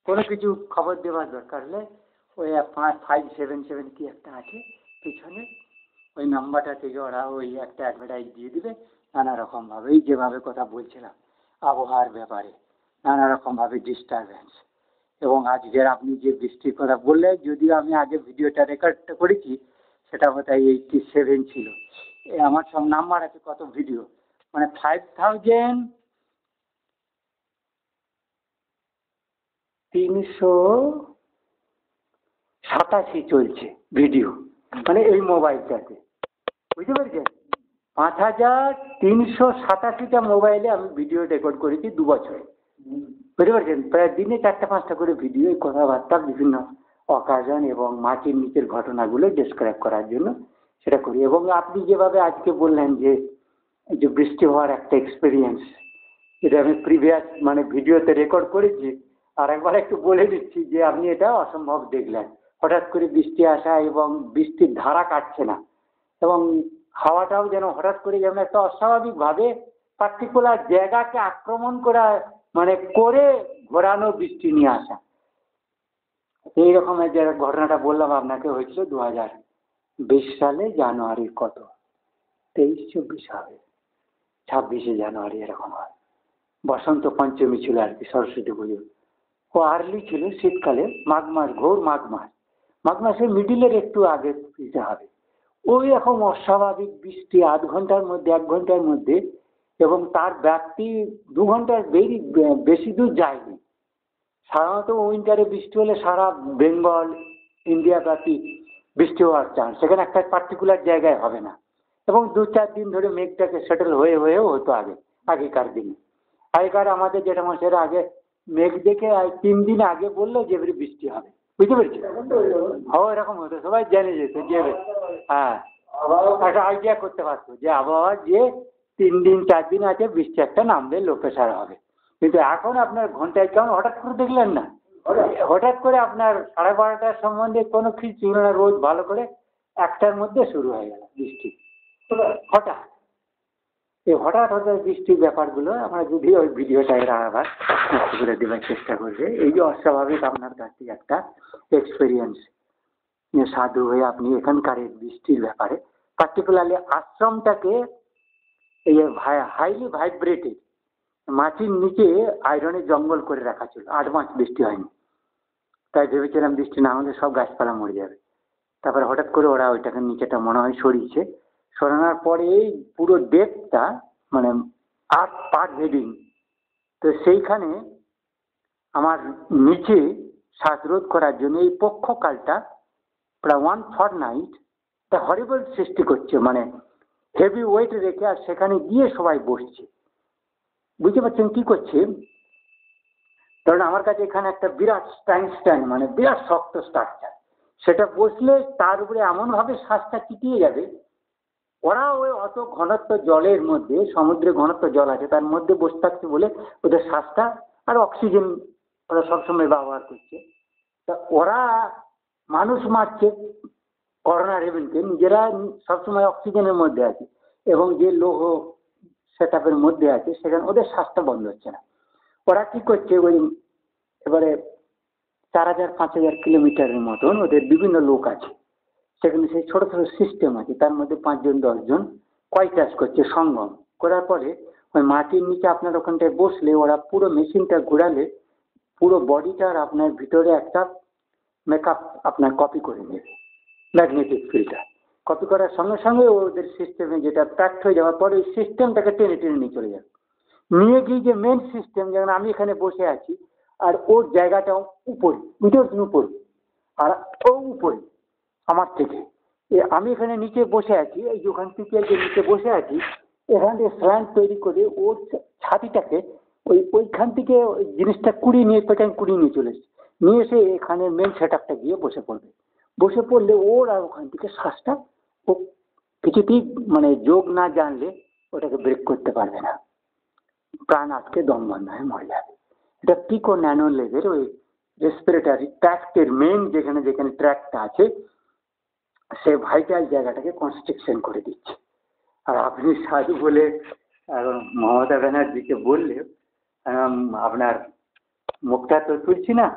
কোনো কিছু খবর দেওয়ার দরকার হলে ওই 577 কি একটা আছে পিছনে, ওই নাম্বারটা থেকে ওরা ওই একটা অ্যাডভার্টাইজ দিয়ে দিবে নানা রকমভাবে। এই যেভাবে কথা বলছিলাম আবহাওয়ার ব্যাপারে, নানা রকমভাবে ডিস্টারবেন্স। এবং আজকের আপনি যে বৃষ্টির কথা বললেন, যদিও আমি আগে ভিডিওটা রেকর্ডটা করেছি, সেটা বোধহয় 87 ছিল। আমার সব নাম্বার আছে, কত ভিডিও, মানে 5387 চলছে ভিডিও, মানে এই মোবাইলটাতে, বুঝতে পেরেছেন? 5387টা মোবাইলে আমি ভিডিও রেকর্ড করেছি 2 বছরে, বুঝতে পারছেন? প্রায় দিনে 4-5টা করে ভিডিও, কথাবার্তা, বিভিন্ন অকাশন এবং মাটির নিচের ঘটনাগুলো ডেসক্রাইব করার জন্য সেটা করি। এবং আপনি যেভাবে আজকে বললেন যে এই যে বৃষ্টি হওয়ার একটা এক্সপিরিয়েন্স, এটা আমি প্রিভিয়াস মানে ভিডিওতে রেকর্ড করেছি। আর একবার একটু বলে দিচ্ছি যে আপনি এটা অসম্ভব দেখলেন, হঠাৎ করে বৃষ্টি আসা এবং বৃষ্টির ধারা কাটছে না, এবং হাওয়াটাও যেন হঠাৎ করে যেমন একটা অস্বাভাবিকভাবে পার্টিকুলার জায়গাকে আক্রমণ করা, মানে করে ঘোরানো বৃষ্টি নিয়ে আসা। এই রকমের যে ঘটনাটা বললাম আপনাকে, হয়েছিল 2020 সালে জানুয়ারির কত 23-24 হবে, 26শে জানুয়ারি এরকম হয়। বসন্ত পঞ্চমী ছিল আর কি, সরস্বতী পুজো। ও আর্লি ছিল, শীতকালে, মাঘ মাস, ঘোর মাঘ মাস, মাঘ মাসের মিডিলের একটু আগে দিতে হবে। ওই রকম অস্বাভাবিক বৃষ্টি 8 ঘন্টার মধ্যে, 1 ঘন্টার মধ্যে, এবং তার ব্যাপ্তি 2 ঘন্টার বেশি দূর যায়নি। সাধারণত উইন্টারে বৃষ্টি হলে সারা বেঙ্গল, ইন্ডিয়া ব্যাপী বৃষ্টি হওয়ার চান্স, সেখানে একটা পার্টিকুলার জায়গায় হবে না। এবং 2-4 দিন ধরে মেঘটাকে সেটেল হয়েও হতো আগেকার দিনে। আগেকার আমাদের যেটা মাসের আগে মেঘ দেখে 3 দিন আগে বললো যে এবারে বৃষ্টি হবে, বুঝতে পেরেছি? হ্যাঁ, এরকম হতো, সবাই জেনে যেত যে হ্যাঁ, একটা আইডিয়া করতে পারতো যে আবহাওয়া যে 3 দিন 4 দিন আছে বৃষ্টি একটা নামবে, লো প্রেশার হবে। কিন্তু এখন আপনার ঘন্টায় কেমন হঠাৎ করে দেখলেন না, হঠাৎ করে আপনার 12:30টার সম্বন্ধে কোনো কিছু ছিল না, রোজ ভালো করে 1টার মধ্যে শুরু হয়ে গেল বৃষ্টি, হঠাৎ। এই হঠাৎ হঠাৎ বৃষ্টির ব্যাপারগুলো আমরা যদি ওই ভিডিওটা এরা আবার করে দেওয়ার চেষ্টা করবে। এই যে অস্বাভাবিক আপনার কাছে একটা এক্সপিরিয়েন্স, সাধু হয়ে আপনি এখানকার বৃষ্টির ব্যাপারে, পার্টিকুলারলি আশ্রমটাকে এই হাইলি ভাইব্রেটেড, মাটির নিচে আয়রনের জঙ্গল করে রাখা ছিল। 8 মাস বৃষ্টি হয়নি, তাই ভেবেছিলাম বৃষ্টি না হলে সব গাছপালা মরে যাবে। তারপরে হঠাৎ করে ওরা ওইটাকে নিচেটা মনে হয় সরিয়েছে, সরানোর পরে এই পুরো ডেপটা মানে 8 পার্ট হেডিং, তো সেইখানে আমার নিচে শ্বাসরোধ করার জন্য এই পক্ষকালটা প্রায় 1 ফরনাইট তা হরিবল সৃষ্টি করছে, মানে হেভি ওয়েট রেখে, আর সেখানে গিয়ে সবাই বসছে। বুঝতে পারছেন কি করছে? কারণ আমার কাছে এখানে একটা বিরাট স্ট্যান্ড, মানে বিরাট শক্ত স্ট্রাকচার, সেটা বসলে তার উপরে এমনভাবে শ্বাসটা চিটিয়ে যাবে। ওরা ওই অত ঘনত্ব জলের মধ্যে, সমুদ্রে ঘনত্ব জল আছে, তার মধ্যে বসে থাকছে বলে ওদের শ্বাসটা, আর অক্সিজেন ওরা সবসময় ব্যবহার করছে। তা ওরা মানুষ মারছে করোনা রেভেনকে, নিজেরা সবসময় অক্সিজেনের মধ্যে আছে, এবং যে লৌহ সেটআপের মধ্যে আছে সেখানে ওদের শ্বাসটা বন্ধ হচ্ছে না। ওরা কি করছে, ওই এবারে 4000-5000 কিলোমিটারের মতন ওদের বিভিন্ন লোক আছে, সেখানে সেই ছোট ছোট সিস্টেম আছে, তার মধ্যে 5 জন 10 জন কয়টাস করছে, সঙ্গম করার পরে ওই মাটির নিচে আপনার ওখানটায় বসলে ওরা পুরো মেশিনটা ঘোরালে পুরো বডিটার আপনার ভিতরে একটা মেকআপ আপনার কপি করে নেবে, ম্যাগনেটিক ফিল্ডটা কপি করার সঙ্গে সঙ্গে ওদের সিস্টেমে যেটা প্যাক্ট হয়ে যাওয়ার পরে ওই সিস্টেমটাকে টেনে টেনে নিয়ে চলে যাবে, নিয়ে গিয়ে যে মেন সিস্টেম, যেমন আমি এখানে বসে আছি আর ওর জায়গাটা উপরে, উপরে, আর ও উপরে আমার থেকে, আমি এখানে নিচে বসে আছি, এই যে ওখান থেকে যে নিচে বসে আছি, এখান থেকে স্ল্যান্ট তৈরি করে ওর ছাতিটাকে ওইখান থেকে ওই জিনিসটা কুড়িয়ে নিয়ে চলে এসেছে, নিয়ে এসে এখানে মেন সেটআপটা গিয়ে বসে পড়বে। বসে পড়লে ওর আর ওখান থেকে শ্বাসটা ও কিছুতেই মানে যোগ না জানলে ওটাকে ব্রেক করতে পারবে না, প্রাণ আটকে দম বন্ধ হয়ে মরে যাবে। এটা পিকো ন্যানো লেভেল ওই রেসপিরেটরি ট্র্যাক্টের মেন যেখানে যেখানে ট্র্যাকটা আছে সে ভাইটাল জায়গাটাকে কনস্ট্রাকশন করে দিচ্ছে। আর আপনি সাধু বলে এখন মমতা ব্যানার্জিকে বললে আপনার মুখটা তো তুলছি না,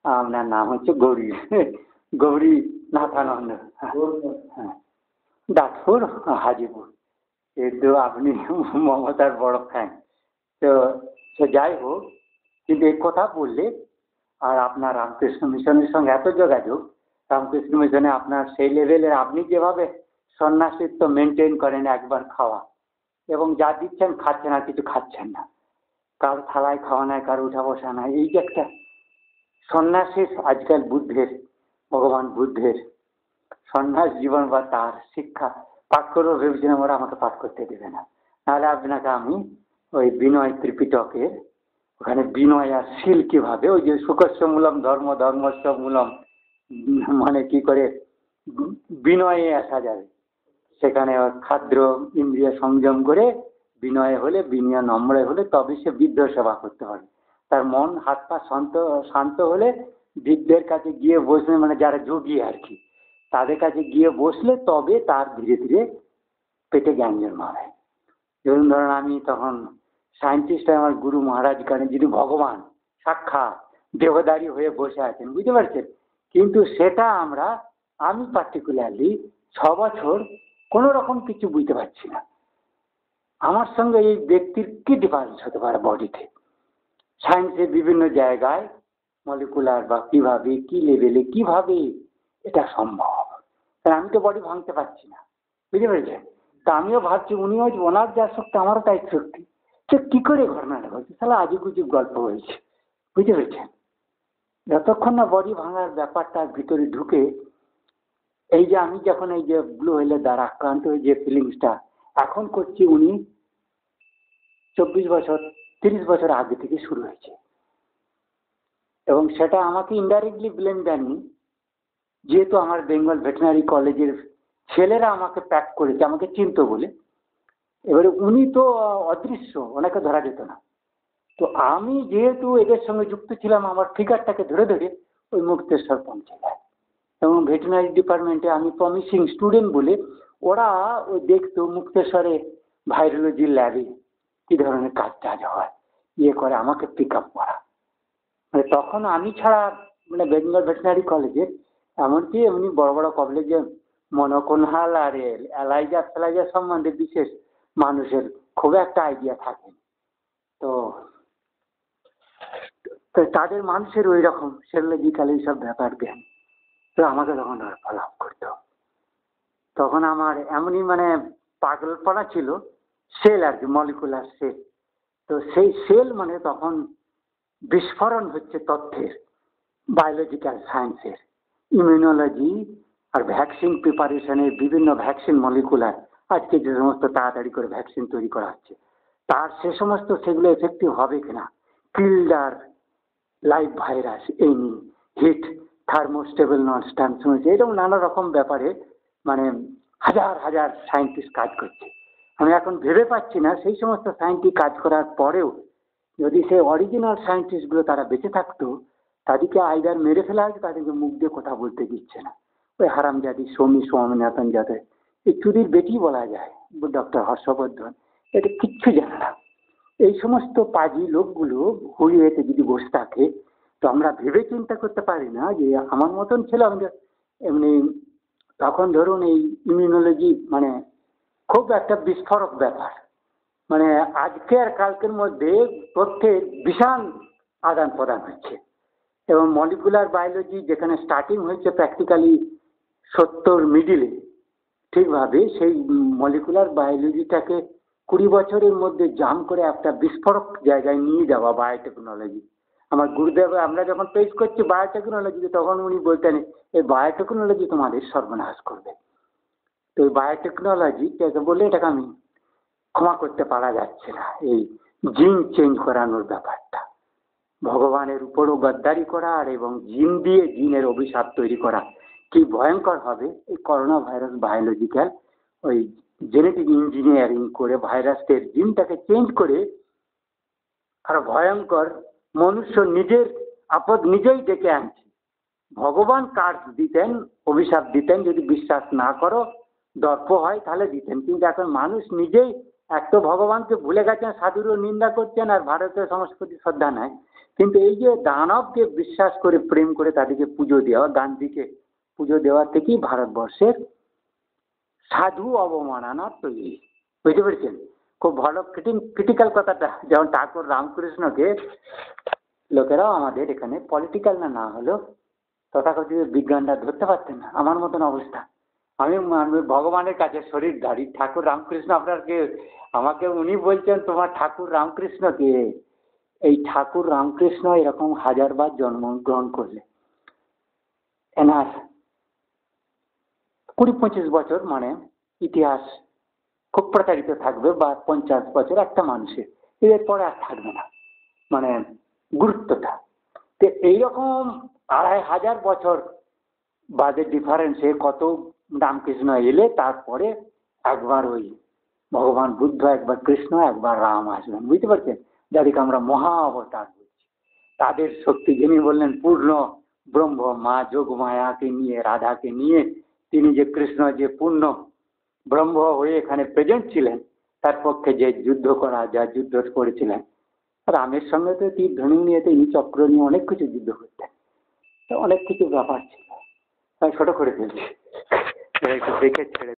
আপনার নাম হচ্ছে গৌরী গৌরী নাথানন্দ। হ্যাঁ, দাঁতপুর হাজিপুর। কিন্তু আপনি মমতার বড় ফ্যান। তো সে যাই হোক, কিন্তু এই কথা বললে আর আপনার রামকৃষ্ণ মিশনের সঙ্গে এত যোগাযোগ, রামকৃষ্ণ মিশনে আপনার সেই লেভেলের, আপনি যেভাবে সন্ন্যাসিত্ব মেনটেন করেন, একবার খাওয়া এবং যা দিচ্ছেন খাচ্ছেন আর কিছু খাচ্ছেন না, কারো থালায় খাওয়া নাই, কারো উঠা বসা নাই, এই যে একটা সন্ন্যাসীর আজকাল বুদ্ধের, ভগবান বুদ্ধের সন্ন্যাস জীবন বা তার শিক্ষা পাঠ করবো ভেবেছিলাম, ওরা আমাকে পাঠ করতে দেবে না। নাহলে আপনাকে আমি ওই বিনয় ত্রিপিটকের ওখানে বিনয় আর শীল কিভাবে, ওই যে সুকস্য মূলম ধর্ম ধর্মস্য মূলম, মানে কি করে বিনয়ে আসা যাবে, সেখানে খাদ্র ইন্দ্রিয় সংযম করে বিনয় হলে, বিনয় নম্র হলে তবে সে বৃদ্ধ সেবা করতে পারে। তার মন হাত পা শান্ত হলে বৃদ্ধের কাছে গিয়ে বসলে, মানে যারা যোগী আর কি, তাদের কাছে গিয়ে বসলে তবে তার ধীরে ধীরে পেটে জ্ঞান জন্মাবে। যেমন ধরেন আমি তখন সায়েন্টিস্ট, আমার গুরু মহারাজ কারণ যিনি ভগবান সাক্ষাৎ দেহধারী হয়ে বসে আছেন, বুঝতে পারছেন, কিন্তু সেটা আমি পার্টিকুলারলি 6 বছর কোনো রকম কিছু বুঝতে পারছি না। আমার সঙ্গে এই ব্যক্তির কি ডিফারেন্স হতে পারে বডিতে, সায়েন্সের বিভিন্ন জায়গায় মলিকুলার বা কিভাবে কি লেভেলে কিভাবে এটা সম্ভব, আমি তো বডি ভাঙতে পারছি না, বুঝতে পেরেছেন। তা আমিও ভাবছি উনিও ওনার যা শক্তি আমারও তাই শক্তি, তো কি করে ঘটনাটা হচ্ছে, তাহলে আজুগুজুব গল্প হয়েছে, বুঝতে পেরেছেন। যতক্ষণ না বডি ভাঙার ব্যাপারটা ভিতরে ঢুকে, এই যে আমি যখন এই যে ব্লু হোয়েলের দ্বারা আক্রান্ত হয়ে যে ফিলিংসটা এখন করছি, উনি 24 বছর 30 বছর আগে থেকে শুরু হয়েছে, এবং সেটা আমাকে ইনডাইরেক্টলি ব্লেম দেননি, যেহেতু আমার বেঙ্গল ভেটেরিনারি কলেজের ছেলেরা আমাকে প্যাক করেছে, আমাকে চিনত বলে। এবারে উনি তো অদৃশ্য, ওনাকে ধরা যেত না, তো আমি যেহেতু এদের সঙ্গে যুক্ত ছিলাম, আমার ফিগারটাকে ধরে ধরে ওই মুক্তেশ্বর পৌঁছে যায়, এবং ভেটেরিনারি ডিপার্টমেন্টে আমি প্রমিসিং স্টুডেন্ট বলে ওরা ওই দেখতো মুক্তেশ্বরে ভাইরোলজি ল্যাবে কি ধরনের কাজ টাজ হয়, ইয়ে করে আমাকে পিক আপ করা। মানে তখন আমি ছাড়া, মানে বেঙ্গল ভেটেরিনারি কলেজে এমনকি এমনি বড় বড় কলেজে মনোকোনহাল আর অ্যালাইজা সম্বন্ধে বিশেষ মানুষের খুব একটা আইডিয়া থাকে, তো তাদের মানুষের ওই রকম সেরোলজিক্যাল এইসব ব্যাপার জ্ঞান, তো আমাকে তখন লাভ করতো। তখন আমার এমনই মানে পাগলপনা ছিল, সেল আর কি, মলিকুলার সেল। তো সেই সেল মানে তখন বিস্ফোরণ হচ্ছে তথ্যের, বায়োলজিক্যাল সায়েন্সের, ইমিউনোলজি আর ভ্যাকসিন প্রিপারেশনের, বিভিন্ন ভ্যাকসিন মলিকুলার, আজকে যে সমস্ত তাড়াতাড়ি করে ভ্যাকসিন তৈরি করা হচ্ছে, তার সে সমস্ত সেগুলো এফেক্টিভ হবে কিনা, কিল্ডার live virus, any heat thermostable non স্ট্যান্স, এরকম নানা রকম ব্যাপারে মানে হাজার হাজার সায়েন্টিস্ট কাজ করছে। আমি এখন ভেবে পাচ্ছি না সেই সমস্ত সায়েন্টিস্ট কাজ করার পরেও যদি সেই অরিজিনাল সায়েন্টিস্টগুলো তারা বেঁচে থাকতো, তাদেরকে আইদার মেরে ফেলা হয়েছে, তাদেরকে মুখ দিয়ে কথা বলতে দিচ্ছে না। ওই হারামজাদি স্বামীনাথন যাদের এই চুরির বেটি বলা যায়, ডক্টর হর্ষবর্ধন, এটা কিচ্ছু জানে না। এই সমস্ত পাজি লোকগুলো হুড়িয়েতে যদি বসে থাকে, তো আমরা ভেবে চিন্তা করতে পারি না যে আমার মতন ছিল আমাদের এমনি তখন ধরুন এই ইমিউনোলজি মানে খুব একটা বিস্ফোরক ব্যাপার, মানে আজকে আর কালকের মধ্যে তথ্যের বিশাল আদান প্রদান হচ্ছে, এবং মলিকুলার বায়োলজি যেখানে স্টার্টিং হয়েছে প্র্যাকটিক্যালি 70 মিডিলে, ঠিকভাবে সেই মলিকুলার বায়োলজিটাকে 20 বছরের মধ্যে জাম করে একটা বিস্ফোরক জায়গায় নিয়ে যাওয়া বায়োটেকনোলজি। আমার গুরুদেব, আমরা যখন পেশ করছি বায়োটেকনোলজিকে, তখন উনি বলতেন এই বায়োটেকনোলজি তোমাদের সর্বনাশ করবে। তো এই বায়োটেকনোলজিটাকে বলে এটাকে আমি ক্ষমা করতে পারা যাচ্ছে না, এই জিন চেঞ্জ করানোর ব্যাপারটা, ভগবানের উপরও গদ্দারি করা আর এবং জিন দিয়ে জিনের অভিশাপ তৈরি করা কি ভয়ঙ্কর হবে। এই করোনা ভাইরাস বায়োলজিক্যাল ওই জেনেটিক ইঞ্জিনিয়ারিং করে ভাইরাসের জিনটাকে চেঞ্জ করে আর ভয়ঙ্কর, মনুষ্য নিজের আপদ নিজেই ডেকে আনছে। ভগবান কার্ড দিতেন, অভিশাপ দিতেন, যদি বিশ্বাস না করো দর্প হয় তাহলে দিতেন, কিন্তু এখন মানুষ নিজেই এক তো ভগবানকে ভুলে গেছেন, সাধুরও নিন্দা করছেন, আর ভারতের সংস্কৃতি শ্রদ্ধা নাই, কিন্তু এই যে দানবকে বিশ্বাস করে প্রেম করে তাদেরকে পুজো দেওয়া, গান্ধীকে পুজো দেওয়া থেকেই ভারতবর্ষের সাধু অবমাননা তৈরি। বুঝতে পেরেছেন? খুব ভালো ক্রিটিক্যাল কথাটা। যেমন ঠাকুর রামকৃষ্ণকে লোকেরাও আমাদের এখানে পলিটিক্যাল না হলেও তথাকথিত বিজ্ঞানটা ধরতে পারতেন না। আমার মতন অবস্থা। আমি ভগবানের কাছে শরীরধারী ঠাকুর রামকৃষ্ণ আপনাকে আমাকে উনি বলছেন তোমার ঠাকুর রামকৃষ্ণ কে? এই ঠাকুর রামকৃষ্ণ এরকম হাজারবার জন্মগ্রহণ করলে এনার 20-25 বছর মানে ইতিহাস খুব প্রচারিত থাকবে, বা 50 বছর একটা মানুষের, এরপরে আর থাকবে না মানে গুরুত্বটা। তো এইরকম 2500 বছর বাদে ডিফারেন্সে কত রামকৃষ্ণ এলে তারপরে একবার ওই ভগবান বুদ্ধ, একবার কৃষ্ণ, একবার রাম আসবেন। বুঝতে পারছেন? যাদেরকে আমরা মহা অবতার বলছি। তাদের শক্তি যিনি বললেন পূর্ণ ব্রহ্ম, মা যোগমায়াকে নিয়ে, রাধাকে নিয়ে তিনি যে কৃষ্ণ যে পূর্ণ ব্রহ্ম হয়ে এখানে প্রেজেন্ট ছিলেন, তার পক্ষে যে যুদ্ধ করা, যা যুদ্ধ করেছিলেন রামের সঙ্গে, তো তীর ধনুক নিয়ে, তো ইনি চক্র নিয়ে অনেক কিছু যুদ্ধ করতেন। তো অনেক কিছু ব্যাপার ছিল, তাই ছোট করে ফেলছি, একটু দেখে ছেড়ে